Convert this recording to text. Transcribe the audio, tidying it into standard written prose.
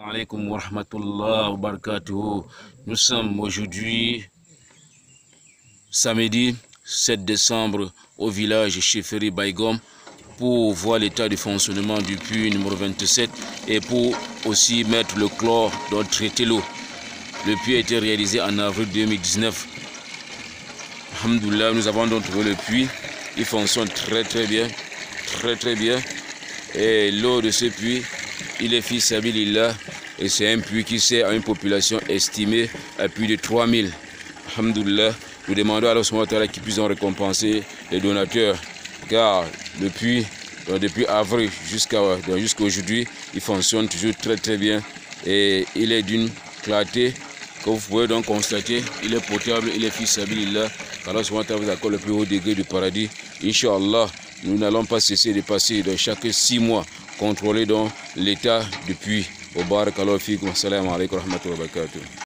Alaikum wa rahmatullah wa barakatuh. Nous sommes aujourd'hui samedi 7 décembre au village Chefferie Baïgom pour voir l'état de fonctionnement du puits numéro 27 et pour aussi mettre le chlore dans traiter l'eau. Le puits a été réalisé en avril 2019. Alhamdoulilah, nous avons donc trouvé le puits. Il fonctionne très bien. Et l'eau de ce puits, il est fils Sabilillah. Et c'est un puits qui sert à une population estimée à plus de 3000. Alhamdoulilah, nous demandons à Allah qu'ils puissent en récompenser les donateurs. Car le puits, depuis avril jusqu'à aujourd'hui, il fonctionne toujours très bien. Et il est d'une clarté que vous pouvez donc constater. Il est potable, il est fils Sabilillah. Allah vous accorde le plus haut degré du paradis. Inch'Allah, nous n'allons pas cesser de passer de chaque 6 mois contrôler dans l'état du puits. Wa barakallahu fikum. Assalamu alaikum wa rahmatullahi wa barakatuh.